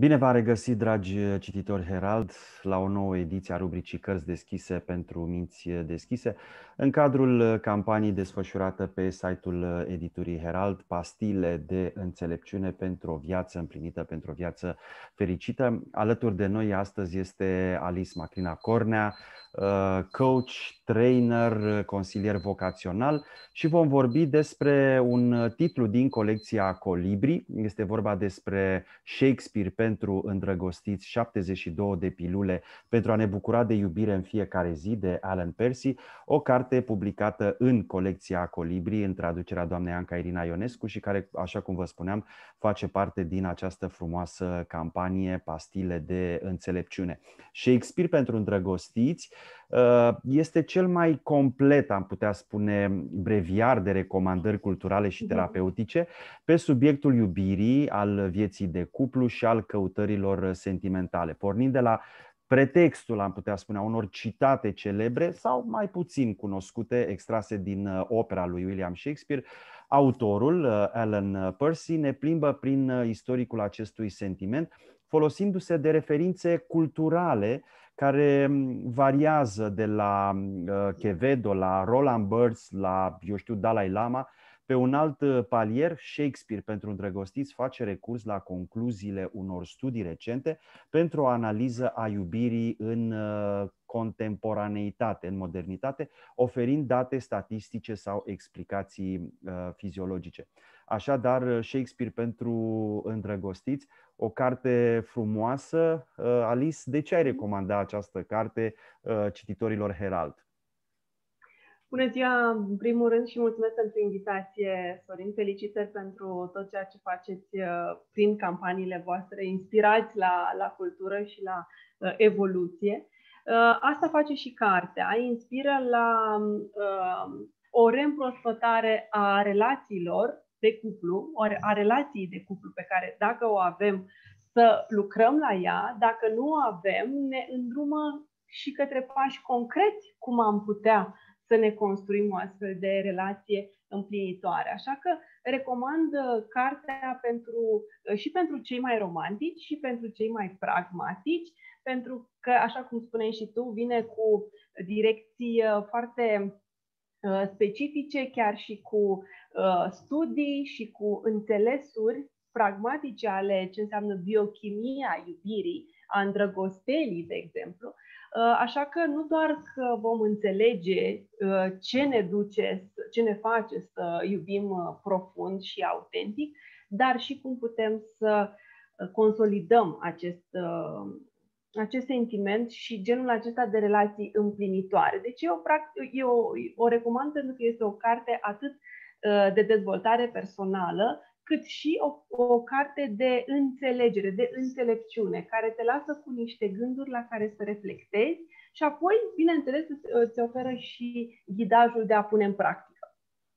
Bine v-am regăsit, dragi cititori Herald, la o nouă ediție a rubricii Cărți deschise pentru minți deschise, în cadrul campaniei desfășurată pe site-ul editurii Herald, Pastile de înțelepciune pentru o viață împlinită, pentru o viață fericită. Alături de noi astăzi este Alice Macrina Cornea, coach, trainer, consilier vocațional și vom vorbi despre un titlu din colecția Colibri. Este vorba despre Shakespeare pentru îndrăgostiți, 72 de pilule pentru a ne bucura de iubire în fiecare zi, de Alan Percy, o carte publicată în colecția Colibri, în traducerea doamnei Anca Irina Ionescu și care, așa cum vă spuneam, face parte din această frumoasă campanie Pastile de înțelepciune. Shakespeare pentru îndrăgostiți este cel mai complet, am putea spune, breviar de recomandări culturale și terapeutice pe subiectul iubirii, al vieții de cuplu și al căutărilor sentimentale, pornind de la pretextul, am putea spune, a unor citate celebre sau mai puțin cunoscute, extrase din opera lui William Shakespeare. Autorul, Alan Percy, ne plimbă prin istoricul acestui sentiment, folosindu-se de referințe culturale care variază de la Quevedo, la Roland Barthes, la, Dalai Lama. Pe un alt palier, Shakespeare pentru îndrăgostiți face recurs la concluziile unor studii recente pentru o analiză a iubirii în contemporaneitate, în modernitate, oferind date statistice sau explicații fiziologice. Așadar, Shakespeare pentru îndrăgostiți, o carte frumoasă. Alice, de ce ai recomanda această carte cititorilor Herald? Bună ziua, în primul rând, și mulțumesc pentru invitație, Sorin. Felicitări pentru tot ceea ce faceți prin campaniile voastre, inspirați la cultură și la evoluție. Asta face și cartea, inspiră la o reîmprospătare a relațiilor de cuplu, a relației de cuplu pe care, dacă o avem, să lucrăm la ea, dacă nu o avem, ne îndrumă și către pași concreți cum am putea să ne construim o astfel de relație împlinitoare. Așa că recomand cartea și pentru cei mai romantici și pentru cei mai pragmatici, pentru că, așa cum spuneai și tu, vine cu direcții foarte specifice, chiar și cu studii și cu înțelesuri pragmatice ale ce înseamnă biochimia iubirii, a îndrăgosterii, de exemplu. Așa că nu doar că vom înțelege ce ne face să iubim profund și autentic, dar și cum putem să consolidăm acest sentiment și genul acesta de relații împlinitoare. Deci eu o recomand pentru că este o carte atât de dezvoltare personală, cât și o carte de înțelegere, de înțelepciune, care te lasă cu niște gânduri la care să reflectezi și apoi, bineînțeles, îți oferă și ghidajul de a pune în practică.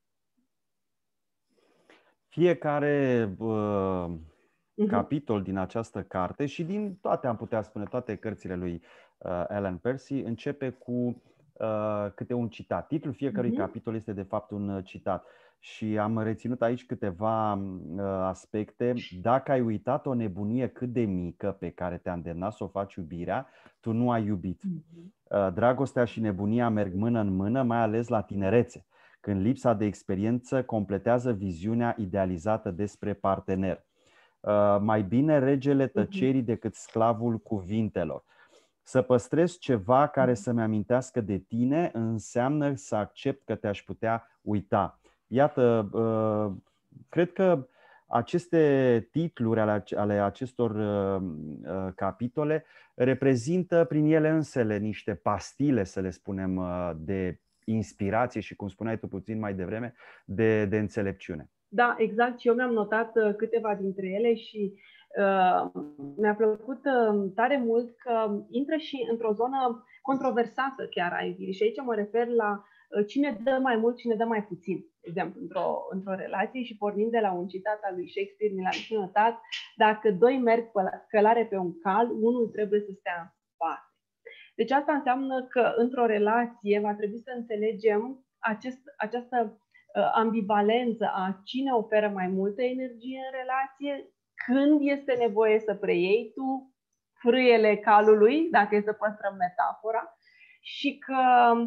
Fiecare capitol din această carte și din toate, am putea spune, toate cărțile lui Alan Percy, începe cu câte un citat. Titlul fiecărui capitol este de fapt un citat. Și am reținut aici câteva aspecte. Dacă ai uitat o nebunie cât de mică pe care te-a îndemnat să o faci iubirea, tu nu ai iubit. Dragostea și nebunia merg mână în mână, mai ales la tinerețe, când lipsa de experiență completează viziunea idealizată despre partener. Mai bine regele tăcerii decât sclavul cuvintelor. Să păstrez ceva care să-mi amintească de tine înseamnă să accept că te-aș putea uita. Iată, cred că aceste titluri ale acestor capitole reprezintă prin ele însele niște pastile, să le spunem, de inspirație și, cum spuneai tu puțin mai devreme, de înțelepciune. Da, exact. Și eu mi-am notat câteva dintre ele și mi-a plăcut tare mult că intră și într-o zonă controversată chiar a iubirii. Și aici mă refer la cine dă mai mult, cine dă mai puțin. De exemplu, într-o relație și pornind de la un citat al lui Shakespeare, mi l-am și notat: dacă doi merg călare pe un cal, unul trebuie să stea în spate. Deci asta înseamnă că într-o relație va trebui să înțelegem această ambivalență a cine oferă mai multă energie în relație, când este nevoie să preiei tu frâiele calului, dacă e să păstrăm metafora, și că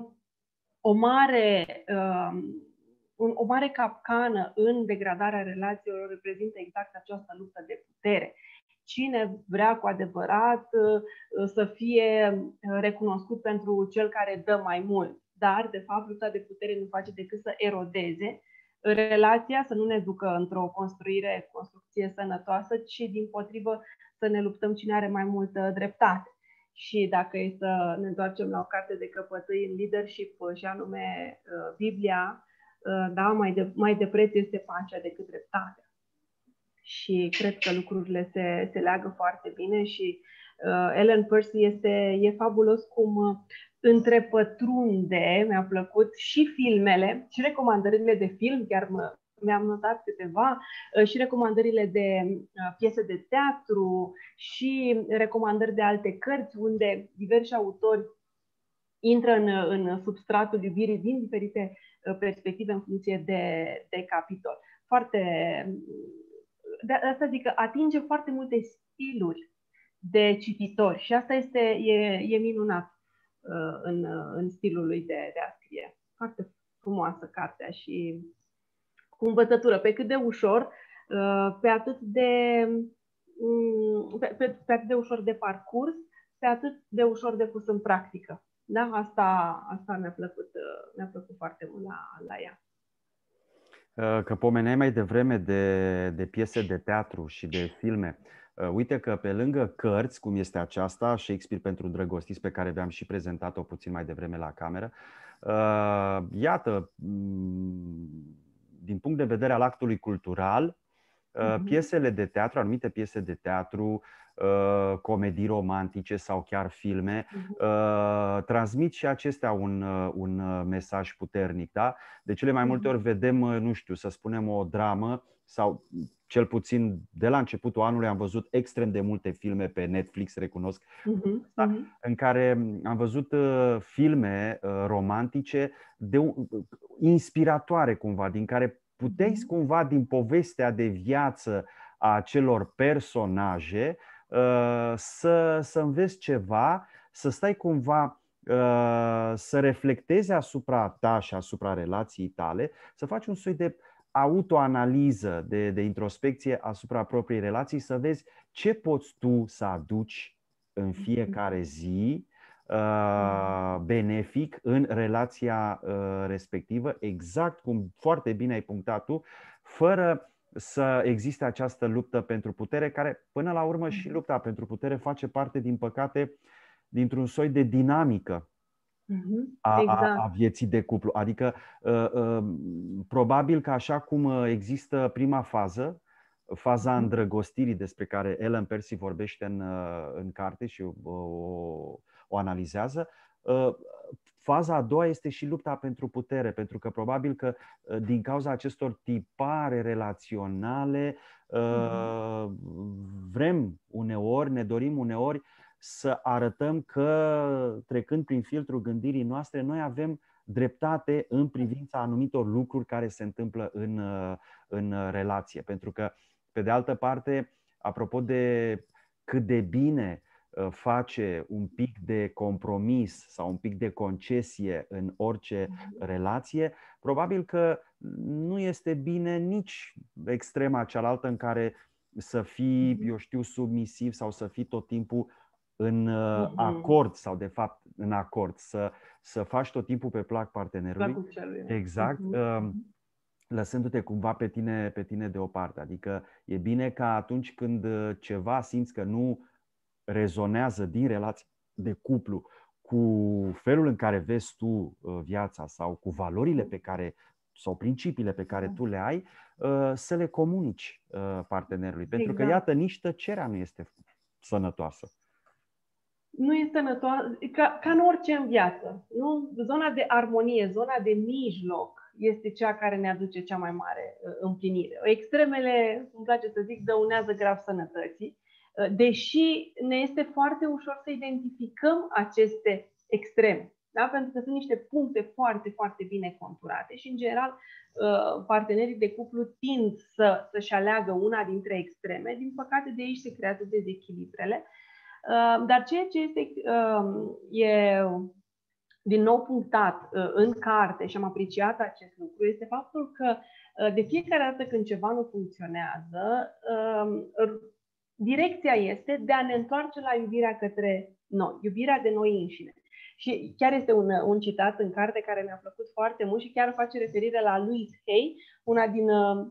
o mare capcană în degradarea relațiilor reprezintă exact această luptă de putere. Cine vrea cu adevărat să fie recunoscut pentru cel care dă mai mult, dar de fapt lupta de putere nu face decât să erodeze relația, să nu ne ducă într-o construcție sănătoasă, ci dimpotrivă să ne luptăm cine are mai multă dreptate. Și dacă e să ne întoarcem la o carte de căpătâi în leadership, și anume Biblia, da, mai de preț este pacea decât dreptatea. Și cred că lucrurile se leagă foarte bine și Ellen Percy e fabulos cum întrepătrunde, mi-a plăcut, și filmele, și recomandările de film, chiar mi-am notat câteva, și recomandările de piese de teatru și recomandări de alte cărți, unde diversi autori intră în substratul iubirii din diferite perspective în funcție de capitol. De asta zic că atinge foarte multe stiluri de cititori și asta e minunat în stilul lui de a scrie. Foarte frumoasă cartea și cu învățătură, pe cât de ușor, pe atât de ușor de parcurs, pe atât de ușor de pus în practică. Da? Asta mi-a plăcut foarte mult la ea. Că pomeneai mai devreme de piese de teatru și de filme. Uite că pe lângă cărți, cum este aceasta, Shakespeare pentru îndrăgostiți, pe care v-am și prezentat-o puțin mai devreme la cameră, iată, din punct de vedere al actului cultural, piesele de teatru, anumite piese de teatru, comedii romantice sau chiar filme, transmit și acestea un mesaj puternic. Da? De cele mai multe ori vedem, nu știu, să spunem o dramă sau cel puțin de la începutul anului am văzut extrem de multe filme pe Netflix, recunosc, în care am văzut filme romantice inspiratoare cumva, din care puteai cumva din povestea de viață a acelor personaje să înveți ceva, să stai cumva să reflectezi asupra ta și asupra relației tale, să faci un soi de autoanaliză, de introspecție asupra propriei relații, să vezi ce poți tu să aduci în fiecare zi benefic în relația respectivă, exact cum foarte bine ai punctat tu, fără să existe această luptă pentru putere, care până la urmă și lupta pentru putere face parte, din păcate, dintr-un soi de dinamică a vieții de cuplu. Adică probabil că așa cum există prima fază, faza îndrăgostirii, despre care Ellen Percy vorbește în carte și o analizează, faza a doua este și lupta pentru putere, pentru că probabil că din cauza acestor tipare relaționale vrem uneori, ne dorim uneori să arătăm că, trecând prin filtrul gândirii noastre, noi avem dreptate în privința anumitor lucruri care se întâmplă în relație. Pentru că, pe de altă parte, apropo de cât de bine face un pic de compromis sau un pic de concesie în orice relație, probabil că nu este bine nici extrema cealaltă în care să fii, eu știu, submisiv sau să fii tot timpul în acord sau de fapt în acord, să faci tot timpul pe plac partenerului. Exact. Lăsându-te cumva pe tine deoparte. Adică e bine ca atunci când ceva simți că nu rezonează din relația de cuplu cu felul în care vezi tu viața sau cu valorile pe care sau principiile pe care tu le ai, să le comunici partenerului. Pentru că, iată, nici tăcerea nu este sănătoasă. Nu e sănătoasă, ca în orice în viață. Nu? Zona de armonie, zona de mijloc este cea care ne aduce cea mai mare împlinire. Extremele, îmi place să zic, dăunează grav sănătății, deși ne este foarte ușor să identificăm aceste extreme. Da? Pentru că sunt niște puncte foarte, foarte bine conturate și, în general, partenerii de cuplu tind să-și aleagă una dintre extreme. Din păcate, de aici se creează dezechilibrele. Dar ceea ce e din nou punctat în carte și am apreciat acest lucru este faptul că de fiecare dată când ceva nu funcționează, direcția este de a ne întoarce la iubirea către noi, iubirea de noi înșine. Și chiar este un citat în carte care mi-a plăcut foarte mult și chiar face referire la Louise Hay, una din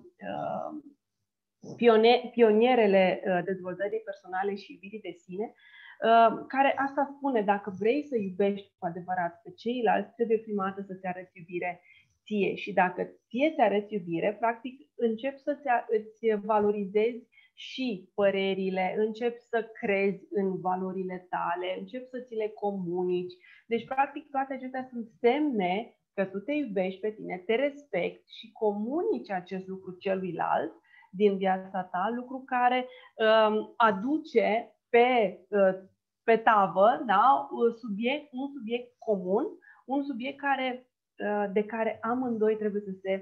pionierele dezvoltării personale și iubirii de sine, care asta spune: dacă vrei să iubești cu adevărat pe ceilalți, trebuie prima dată să-ți arăți iubire ție. Și dacă ție ți arăți iubire, practic începi îți valorizezi și părerile, începi să crezi în valorile tale, începi să ți le comunici. Deci, practic, toate acestea sunt semne că tu te iubești pe tine, te respecti și comunici acest lucru celuilalt din viața ta, lucru care aduce pe tavă, da, un subiect comun, un subiect de care amândoi trebuie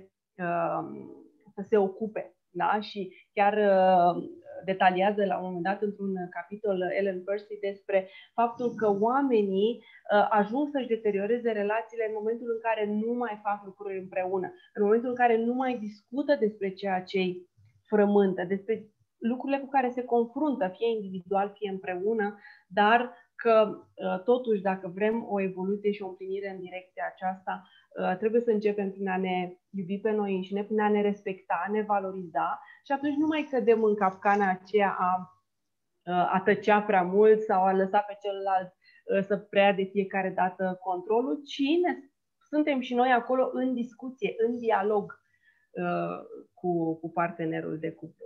să se ocupe. Da? Și chiar detaliază la un moment dat într-un capitol Ellen Percy despre faptul că oamenii ajung să-și deterioreze relațiile în momentul în care nu mai fac lucruri împreună, în momentul în care nu mai discută despre ceea ce îi frământă, despre lucrurile cu care se confruntă, fie individual, fie împreună, dar că totuși, dacă vrem o evoluție și o împlinire în direcția aceasta, trebuie să începem prin a ne iubi pe noi înșine, prin a ne respecta, a ne valoriza și atunci nu mai cădem în capcana aceea a tăcea prea mult sau a lăsa pe celălalt să preia de fiecare dată controlul, ci suntem și noi acolo în discuție, în dialog cu partenerul de cuplu.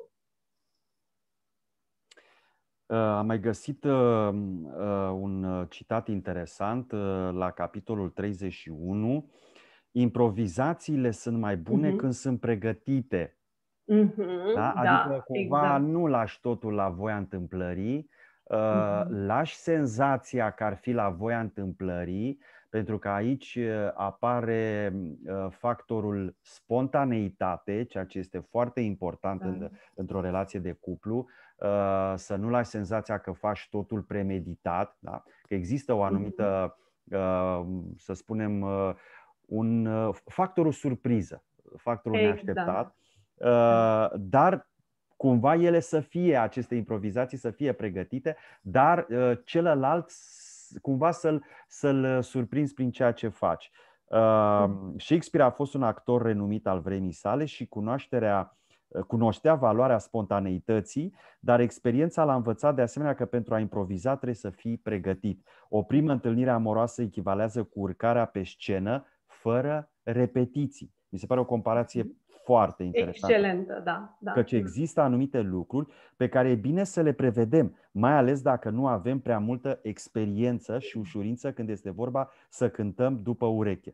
Am mai găsit un citat interesant la capitolul 31. Improvizațiile sunt mai bune când sunt pregătite. Da? Adică cumva exact. Nu lași totul la voia întâmplării, lași senzația că ar fi la voia întâmplării, pentru că aici apare factorul spontaneitate, ceea ce este foarte important într-o relație de cuplu, să nu lași senzația că faci totul premeditat, da? Că există o anumită, să spunem, factorul surpriză, factorul neașteptat, dar cumva aceste improvizații să fie pregătite, dar celălalt cumva să-l surprinzi prin ceea ce faci. Shakespeare a fost un actor renumit al vremii sale și cunoștea valoarea spontaneității, dar experiența l-a învățat de asemenea că pentru a improviza trebuie să fii pregătit. O primă întâlnire amoroasă echivalează cu urcarea pe scenă fără repetiții. Mi se pare o comparație foarte interesantă. Excelentă, da. Căci există anumite lucruri pe care e bine să le prevedem, mai ales dacă nu avem prea multă experiență și ușurință când este vorba să cântăm după ureche.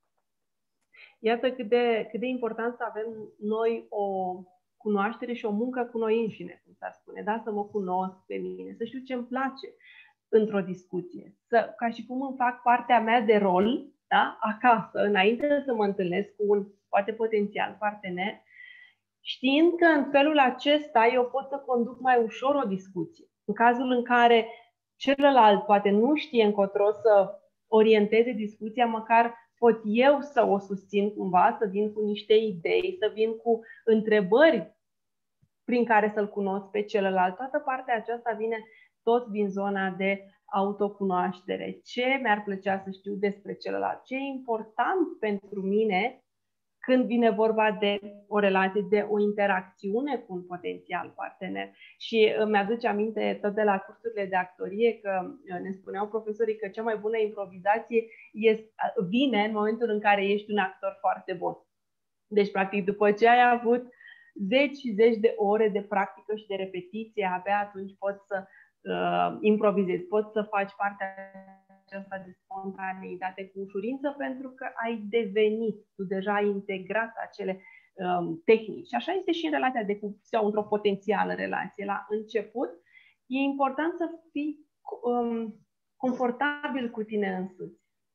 Iată cât de important să avem noi o cunoaștere și o muncă cu noi înșine, cum s-ar spune, da? Să mă cunosc pe mine, să știu ce îmi place într-o discuție, ca și cum îmi fac partea mea de rol, da? Acasă, înainte să mă întâlnesc cu un poate potențial partener, știind că în felul acesta eu pot să conduc mai ușor o discuție. În cazul în care celălalt poate nu știe încotro să orienteze discuția, măcar pot eu să o susțin cumva, să vin cu niște idei, să vin cu întrebări prin care să-l cunosc pe celălalt. Toată partea aceasta vine tot din zona de autocunoaștere. Ce mi-ar plăcea să știu despre celălalt? Ce e important pentru mine când vine vorba de o relație, de o interacțiune cu un potențial partener. Și îmi aduce aminte tot de la cursurile de actorie că ne spuneau profesorii că cea mai bună improvizație vine în momentul în care ești un actor foarte bun. Deci, practic, după ce ai avut zeci și zeci de ore de practică și de repetiție, abia atunci poți să improvizezi, poți să faci partea aceasta de spontaneitate cu ușurință pentru că ai devenit, tu deja ai integrat acele tehnici. Și așa este și în relația de cuplu sau într-o potențială relație. La început e important să fii confortabil cu tine însuți.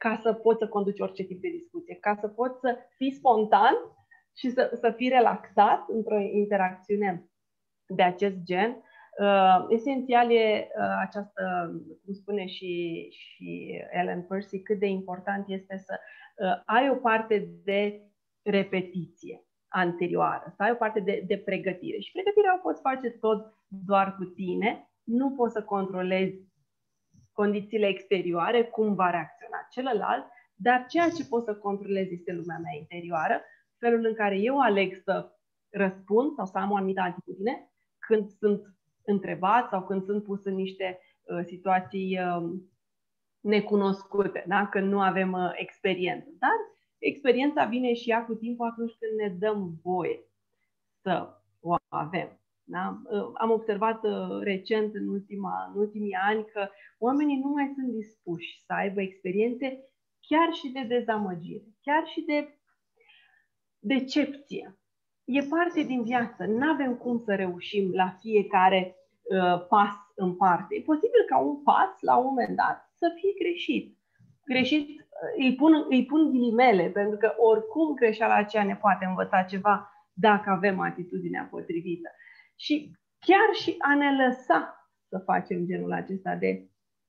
ca să poți să conduci orice tip de discuție, ca să poți să fii spontan și să fii relaxat într-o interacțiune de acest gen. Esențial e această, cum spune și Ellen Percy, cât de important este să ai o parte de repetiție anterioară, să ai o parte de pregătire. Și pregătirea o poți face tot doar cu tine, nu poți să controlezi condițiile exterioare, cum va reacționa celălalt, dar ceea ce poți să controlezi este lumea mea interioară, felul în care eu aleg să răspund sau să am o anumită atitudine când sunt întrebat sau când sunt pus în niște situații necunoscute, da? Când nu avem experiență. Dar experiența vine și ea cu timpul atunci când ne dăm voie să o avem. Da? Am observat recent, în ultimii ani, că oamenii nu mai sunt dispuși să aibă experiențe chiar și de dezamăgire, chiar și de decepție. E parte din viață. Nu avem cum să reușim la fiecare pas în parte. E posibil ca un pas, la un moment dat, să fie greșit. Greșit, îi pun ghilimele, pentru că oricum greșeala aceea ne poate învăța ceva dacă avem atitudinea potrivită. Și chiar și a ne lăsa să facem genul acesta de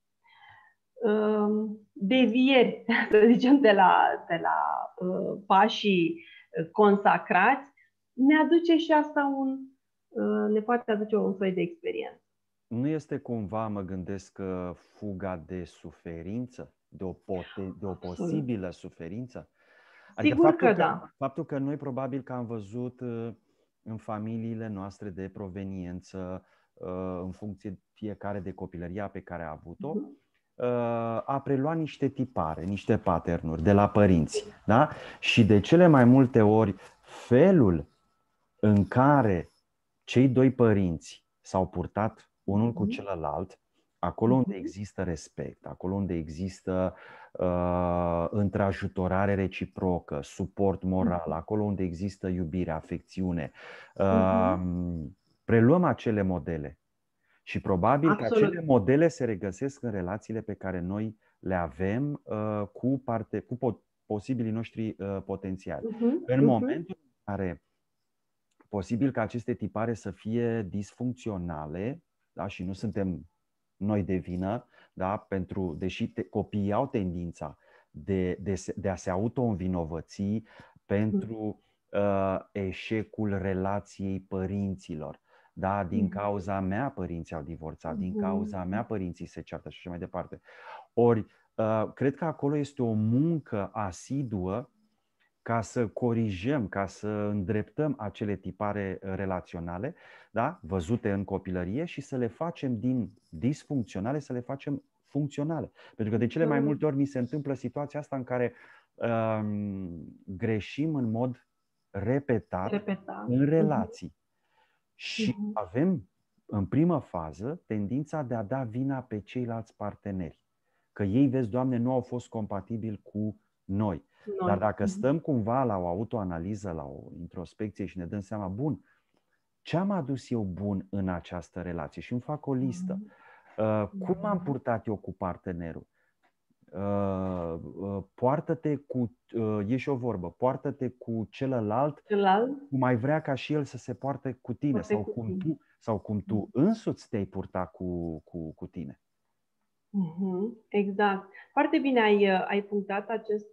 devieri, să zicem, de la pașii consacrați, ne aduce și asta ne poate aduce un soi de experiență. Nu este cumva, mă gândesc, fuga de suferință, de o posibilă suferință? Adică Sigur că da. Faptul că noi probabil că am văzut în familiile noastre de proveniență, în funcție fiecare de copilăria pe care a avut-o, a preluat niște tipare, niște pattern-uri de la părinți. Da? Și de cele mai multe ori felul în care cei doi părinți s-au purtat unul cu celălalt, acolo unde există respect, acolo unde există întrajutorare reciprocă, suport moral, acolo unde există iubire, afecțiune, preluăm acele modele. Și probabil că acele modele se regăsesc în relațiile pe care noi le avem cu posibilii noștri potențiali. În momentul în care posibil ca aceste tipare să fie disfuncționale, da? Și nu suntem noi de vină, da? Deși copiii au tendința de a se auto-învinovăți pentru eșecul relației părinților. Da, din cauza mea părinții au divorțat, din cauza mea părinții se ceartă și așa mai departe. Ori, cred că acolo este o muncă asiduă ca să corijăm, ca să îndreptăm acele tipare relaționale, da, văzute în copilărie și să le facem din disfuncționale, să le facem funcționale. Pentru că de cele mai multe ori mi se întâmplă situația asta în care greșim în mod repetat în relații. Și avem, în primă fază, tendința de a da vina pe ceilalți parteneri. Că ei, vezi, Doamne, nu au fost compatibili cu noi. Dar dacă stăm cumva la o autoanaliză, la o introspecție și ne dăm seama, bun, ce am adus eu bun în această relație? Și îmi fac o listă. Cum am purtat eu cu partenerul? Poartă-te cu, e și o vorbă, poartă-te cu celălalt cum ai vrea ca și el să se poarte cu tine sau cum tu însuți te-ai purta cu tine. Exact. Foarte bine ai punctat acest,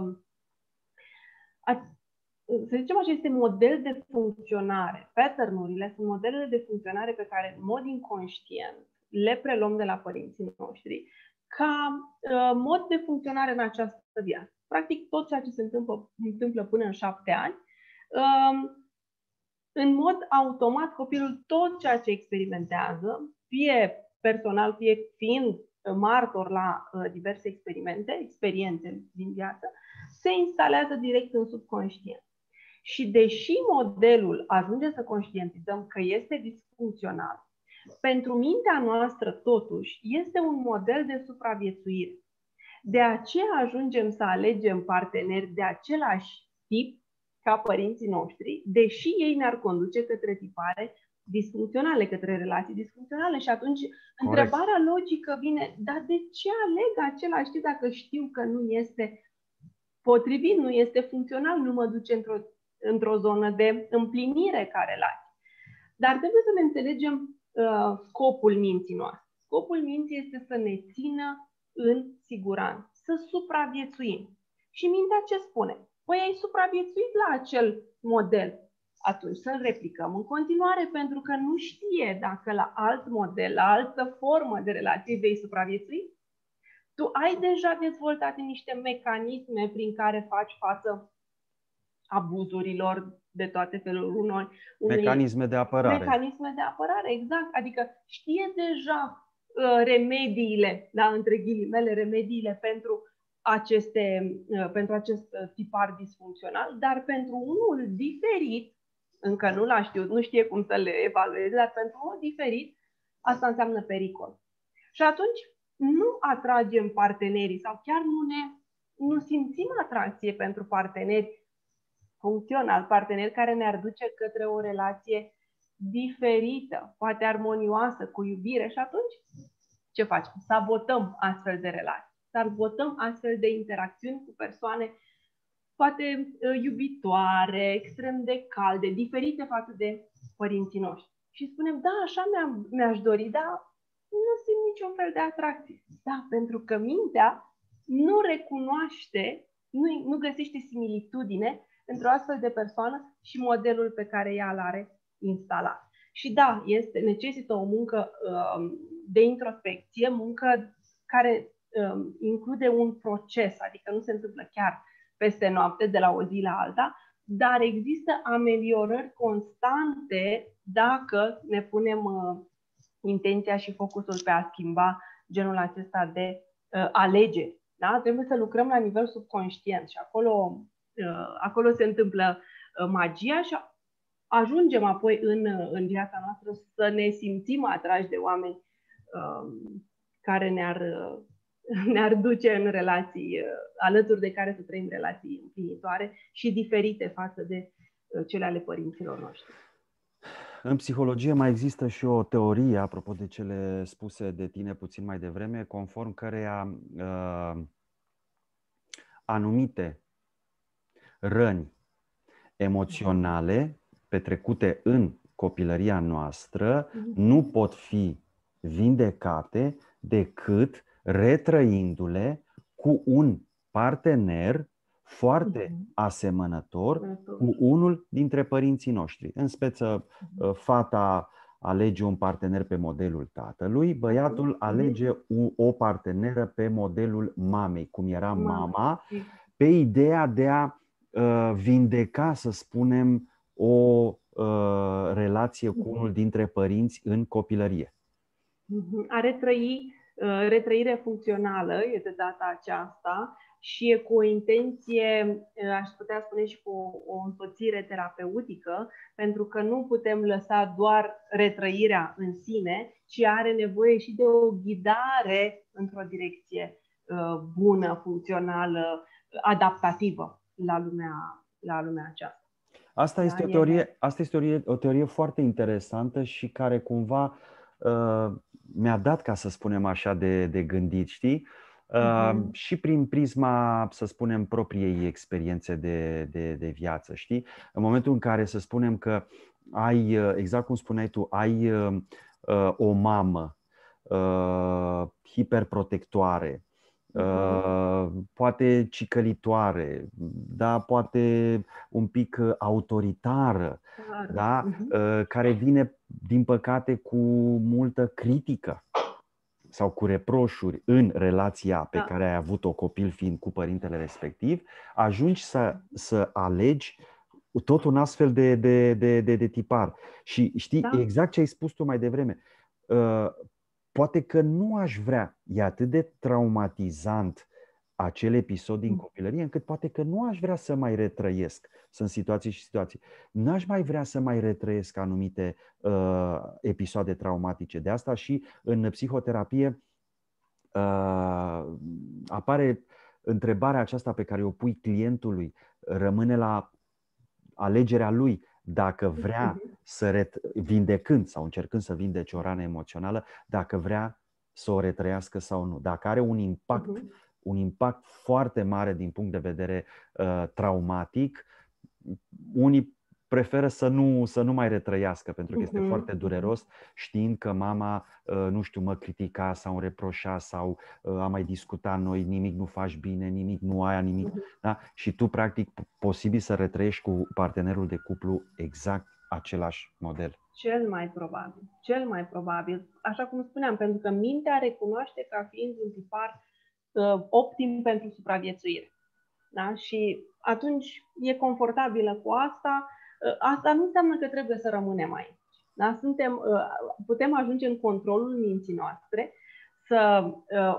să zicem așa, este model de funcționare. Pattern-urile sunt modelele de funcționare pe care, în mod inconștient, le preluăm de la părinții noștri ca mod de funcționare în această viață. Practic, tot ceea ce se întâmplă până în 7 ani, în mod automat, copilul tot ceea ce experimentează, fie personal, fie fiind martor la diverse experiențe din viață, se instalează direct în subconștient. Și deși modelul ajunge să conștientizăm că este disfuncțional, pentru mintea noastră, totuși, este un model de supraviețuire. De aceea ajungem să alegem parteneri de același tip ca părinții noștri, deși ei ne-ar conduce către tipare disfuncționale, către relații disfuncționale și atunci Corect. întrebarea logică vine, dar de ce aleg același tip dacă știu că nu este potrivit, nu este funcțional, nu mă duce într-o zonă de împlinire ca relație. Dar trebuie să ne înțelegem scopul minții noastre. Scopul minții este să ne țină în siguranță, să supraviețuim. Și mintea ce spune? Păi ai supraviețuit la acel model. Atunci să-l replicăm în continuare, pentru că nu știe dacă la alt model, la altă formă de relație vei supraviețui. Tu ai deja dezvoltat niște mecanisme prin care faci față abuzurilor de toate felurile. Mecanisme de apărare. Mecanisme de apărare, exact. Adică știe deja remediile, da, între ghilimele, remediile pentru acest tipar disfuncțional, dar pentru unul diferit, încă nu l-a știut, nu știe cum să le evalueze, dar pentru unul diferit, asta înseamnă pericol. Și atunci nu atragem partenerii sau chiar nu simțim atracție pentru parteneri funcțional, parteneri care ne-ar duce către o relație diferită, poate armonioasă, cu iubire. Și atunci ce facem? Sabotăm astfel de relații, sabotăm astfel de interacțiuni cu persoane poate iubitoare, extrem de calde, diferite față de părinții noștri. Și spunem, da, așa mi-aș dori, dar nu simt niciun fel de atracție. Da, pentru că mintea nu recunoaște, nu găsește similitudine într-o astfel de persoană și modelul pe care ea îl are instalat. Și da, necesită o muncă de introspecție, muncă care include un proces, adică nu se întâmplă chiar peste noapte, de la o zi la alta, dar există ameliorări constante dacă ne punem intenția și focusul pe a schimba genul acesta de alegeri. Da? Trebuie să lucrăm la nivel subconștient și acolo se întâmplă magia și ajungem apoi în viața noastră să ne simțim atrași de oameni care ne-ar duce în relații, alături de care să trăim relații împlinitoare și diferite față de cele ale părinților noștri. În psihologie mai există și o teorie, apropo de cele spuse de tine puțin mai devreme, conform căreia anumite răni emoționale petrecute în copilăria noastră nu pot fi vindecate decât retrăindu-le cu un partener foarte asemănător cu unul dintre părinții noștri. În speță, fata alege un partener pe modelul tatălui, băiatul alege o parteneră pe modelul mamei, cum era mama, pe ideea de a vindeca, să spunem, o relație cu unul dintre părinți în copilărie. A retrăire funcțională e de data aceasta și e cu o intenție, aș putea spune și cu o însoțire terapeutică, pentru că nu putem lăsa doar retrăirea în sine, ci are nevoie și de o ghidare într-o direcție bună, funcțională, adaptativă la lumea aceasta. Asta este o teorie foarte interesantă și care cumva mi-a dat, ca să spunem așa, de gândit, știi? Și prin prisma, să spunem, propriei experiențe de viață, știi? În momentul în care, să spunem că ai, exact cum spuneai tu, ai o mamă hiperprotectoare, poate cicălitoare, da, poate un pic autoritară, da, care vine, din păcate, cu multă critică sau cu reproșuri în relația pe care ai avut-o copil fiind cu părintele respectiv, ajungi să alegi tot un astfel de tipar. Și știi, exact ce ai spus tu mai devreme, poate că nu aș vrea, e atât de traumatizant acel episod din copilărie, încât poate că nu aș vrea să mai retrăiesc. Sunt situații și situații. N-aș mai vrea să mai retrăiesc anumite episoade traumatice. De asta și în psihoterapie apare întrebarea aceasta pe care o pui clientului, rămâne la alegerea lui dacă vrea vindecând sau încercând să vindece o rană emoțională, dacă vrea să o retrăiască sau nu. Dacă are un impact foarte mare din punct de vedere traumatic, unii preferă să nu mai retrăiască, pentru că este foarte dureros știind că mama, nu știu, mă critica sau îmi reproșa sau am mai discutat noi, nimic nu faci bine, nimic nu aia, nimic. Da? Și tu, practic, posibil să retrăiești cu partenerul de cuplu exact același model. Cel mai probabil, așa cum spuneam, pentru că mintea recunoaște ca fiind un tipar optim pentru supraviețuire. Da? Și atunci e confortabilă cu asta. Asta nu înseamnă că trebuie să rămânem aici. Da? Putem ajunge în controlul minții noastre, să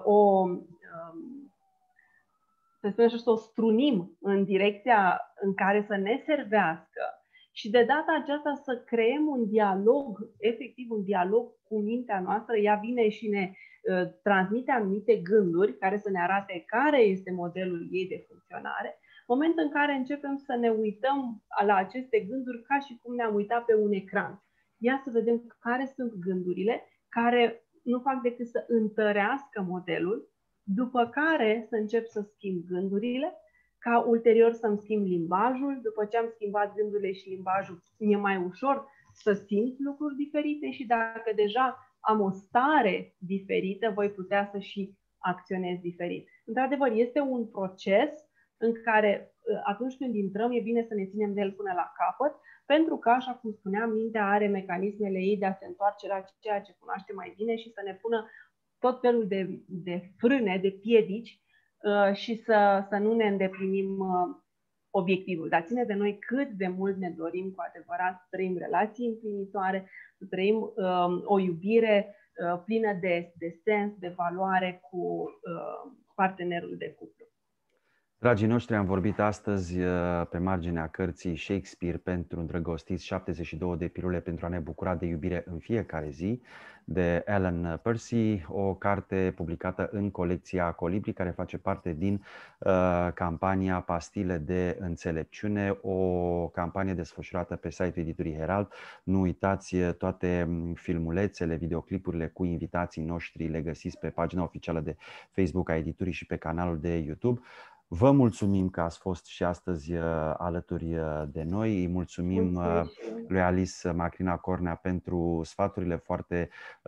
o strunim în direcția în care să ne servească și de data aceasta să creăm un dialog, efectiv un dialog cu mintea noastră. Ea vine și ne transmite anumite gânduri care să ne arate care este modelul ei de funcționare. Moment în care începem să ne uităm la aceste gânduri ca și cum ne-am uitat pe un ecran. Ia să vedem care sunt gândurile care nu fac decât să întărească modelul, după care să încep să schimb gândurile, ca ulterior să-mi schimb limbajul. După ce am schimbat gândurile și limbajul, mi-e mai ușor să simt lucruri diferite și dacă deja am o stare diferită, voi putea să și acționez diferit. Într-adevăr, este un proces în care atunci când intrăm, e bine să ne ținem de el până la capăt, pentru că, așa cum spuneam, mintea are mecanismele ei de a se întoarce la ceea ce cunoaște mai bine și să ne pună tot felul de frâne, de piedici și să nu ne îndeplinim obiectivul. Dar ține de noi cât de mult ne dorim cu adevărat să trăim relații împlinitoare, să trăim o iubire plină de sens, de valoare cu partenerul de cuplu. Dragii noștri, am vorbit astăzi pe marginea cărții Shakespeare pentru îndrăgostiți, 72 de pilule pentru a ne bucura de iubire în fiecare zi, de Ellen Percy, o carte publicată în colecția Colibri, care face parte din campania Pastile de Înțelepciune, o campanie desfășurată pe site-ul editurii Herald. Nu uitați, toate filmulețele, videoclipurile cu invitații noștri le găsiți pe pagina oficială de Facebook a editurii și pe canalul de YouTube. Vă mulțumim că ați fost și astăzi alături de noi. Îi mulțumim lui Alice Macrina Cornea pentru sfaturile foarte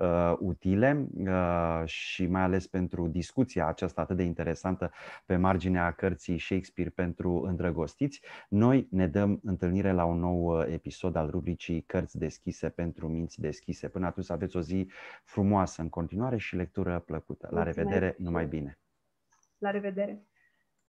utile și mai ales pentru discuția aceasta atât de interesantă pe marginea cărții Shakespeare pentru îndrăgostiți. Noi ne dăm întâlnire la un nou episod al rubricii Cărți deschise pentru minți deschise. Până atunci să aveți o zi frumoasă în continuare și lectură plăcută. La revedere, numai bine! La revedere!